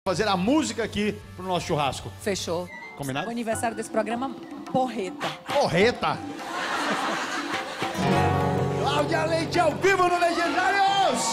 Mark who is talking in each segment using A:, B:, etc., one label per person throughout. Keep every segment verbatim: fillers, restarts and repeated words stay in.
A: fazer a música aqui pro nosso churrasco.
B: Fechou.
A: Combinado?
B: O aniversário desse programa, porreta.
A: Porreta! Cláudia Leite ao vivo no Legendários!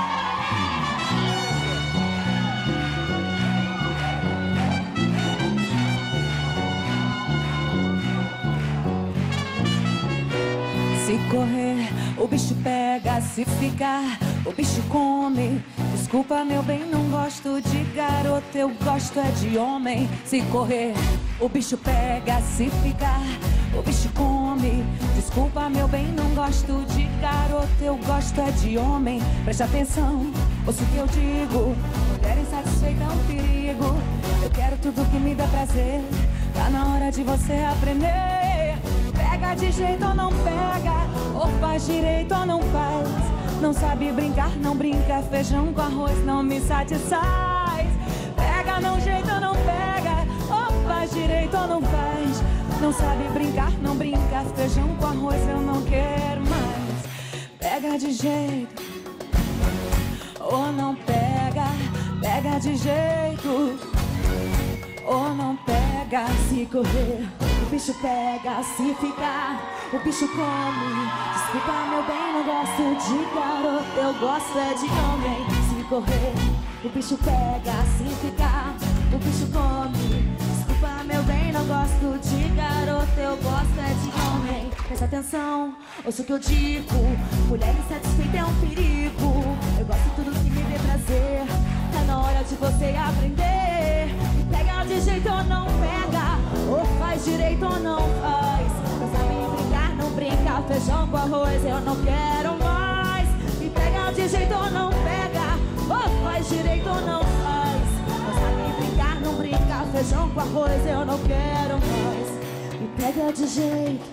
B: Se correr, o bicho pega. Se ficar, o bicho come. Desculpa, meu bem, não gosto de garoto, eu gosto é de homem. Se correr, o bicho pega. Se ficar, o bicho come. Desculpa, meu bem, não gosto de garoto, eu gosto é de homem. Preste atenção, ouça o que eu digo. Mulher insatisfeita é um perigo. Eu quero tudo que me dá prazer. Tá na hora de você aprender. Pega de jeito ou não pega, ou faz direito ou não faz. Não sabe brincar, não brinca. Feijão com arroz não me satisfaz. Pega não jeito ou não pega, ou faz direito ou não faz. Não sabe brincar, não brinca. Feijão com arroz eu não quero mais. Pega de jeito ou não pega. Pega de jeito ou não pega. Se correr, o bicho pega. Se ficar, o bicho come. Desculpa, meu bem, não gosto de garoto, eu gosto é de homem. Se correr, o bicho pega. Se ficar, o bicho come. Desculpa, meu bem, não gosto de garoto, eu gosto é de homem. Presta atenção, ouça o que eu digo. Mulher insatisfeita é um perigo. Eu gosto de tudo que me dê prazer. Tá na hora de você aprender. Pega de jeito ou não pega, ou faz direito ou não faz. Não sabe brincar, não brinca. Feijão com arroz eu não quero mais. Me pega de jeito ou não pega, ou faz direito ou não faz. Não sabe brincar, não brinca. Feijão com arroz eu não quero mais. Me pega de jeito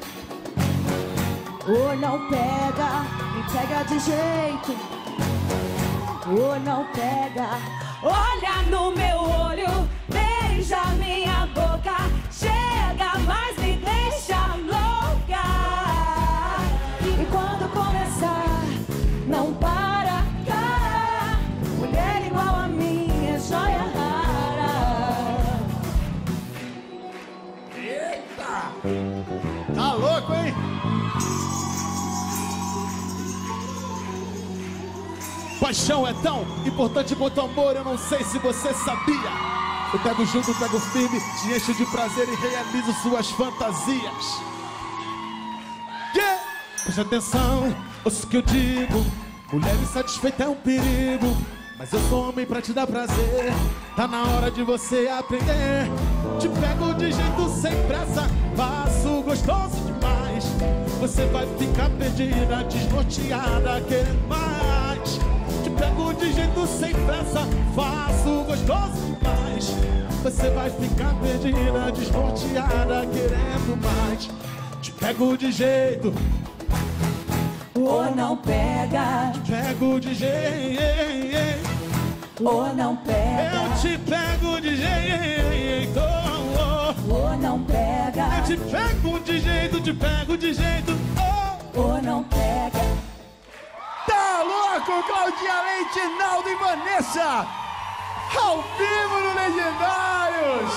B: ou não pega. Me pega de jeito ou não pega. Olha no meu olho, beija minha boca, chega mais, me deixa louca. E quando começar, não para, cara. Mulher igual a mim é joia rara.
A: Eita! Tá louco, hein? Paixão é tão importante quanto amor, eu não sei se você sabia. Eu pego junto, pego firme, te encho de prazer e realizo suas fantasias. Yeah! Preste atenção, ouça o que eu digo. Mulher insatisfeita é um perigo, mas eu sou homem pra te dar prazer. Tá na hora de você aprender. Te pego de jeito sem pressa, faço gostoso demais. Você vai ficar perdida, desnorteada, querendo mais. Te pego de jeito sem pressa, faço gostoso demais. Você vai ficar perdida, desnorteada, querendo mais. Te pego de jeito
B: ou não pega.
A: Te pego de jeito
B: ou não pega.
A: Eu te pego de jeito
B: ou não pega.
A: Eu te pego de jeito, te pego de jeito
B: ou não pega.
A: Tá louco, Claudinha Leite, Naldo e Vanessa, ao vivo no Legendários.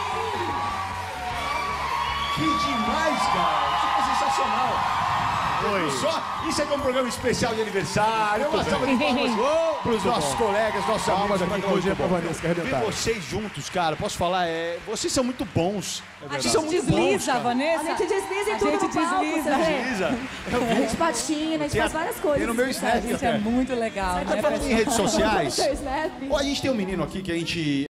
A: Que demais, cara. Que sensacional. Oi. Só, isso é que é um programa especial de aniversário. Uma salva de palmas pros nossos colegas, nossos amigos aqui.
C: Hoje é pra Vanessa, quer arrebentar.
A: Ver vocês juntos, cara, posso falar, é, vocês são muito bons.
B: A
A: Vocês são
B: gente
A: muito bons,
B: desliza,
A: cara.
B: Vanessa.
D: A gente desliza em
B: A
D: tudo
B: gente
D: no palco,
B: desliza.
D: você vê?
A: Desliza.
D: A gente patina, a gente
A: Tem a-
D: faz várias coisas.
A: tem no meu
B: A
A: Snap
B: gente
A: até.
B: é muito legal,
A: Tá
B: né?
A: falando em redes sociais?
D: Seu Snap.
A: Ó, a gente tem um menino aqui que a gente